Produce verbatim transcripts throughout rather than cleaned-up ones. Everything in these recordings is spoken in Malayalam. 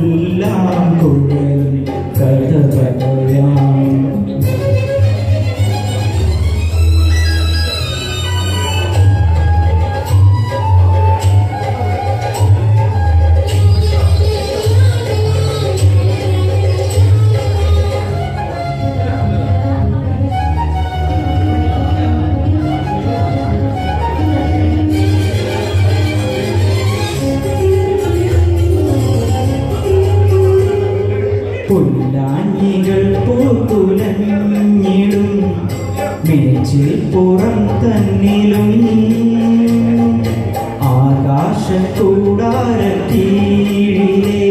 പുല്ലാങ്കുഴൽ കഥ പറയാം. പുല്ലാഞ്ഞികൾ പൂത്തുലഞ്ഞിടും മേച്ചിൽ പുറം തന്നിലും ആകാശക്കൂടാരക്കീഴിലെ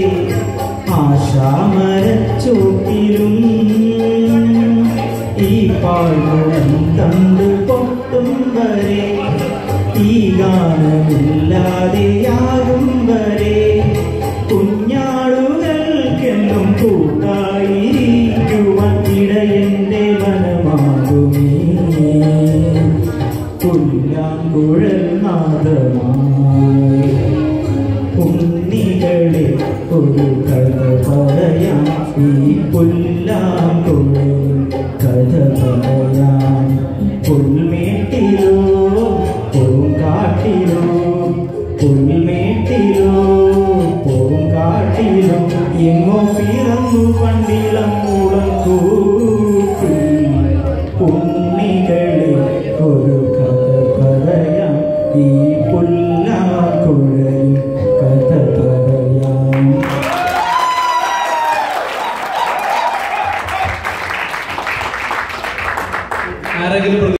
ആശാമരച്ചോട്ടിലും ഈ പാഴ്മുളം തണ്ട് പൊട്ടും വരെ ഈ ഗാനമില്ലാതെയാകും വരെ കുഞ്ഞാളുകൾക്കെന്നും കൂട്ടായിരിക്കുവാൻ ഇടയന്റെ വനമാകുമേ. പുല്ലാങ്കുഴൽ നാദമായി ഉണ്ണികളെ ഒരു കഥ പറയാം. ഈ പുല്ലാങ്കുഴൽ കഥ പറയാം. പുൽമേട്ടിലോ പൂങ്കാട്ടിലോ പുൽമേട്ടിലോ പൂങ്കാട്ടിലോ എങ്ങോ പിറന്നു പണ്ടിളം മൂളം കൂട്ടി ഉണ്ണികളെ ഒരു കഥ പറയാം. ഈ പുല്ലാങ്കുഴൽ കഥ പറയാം. ആരെങ്കിലും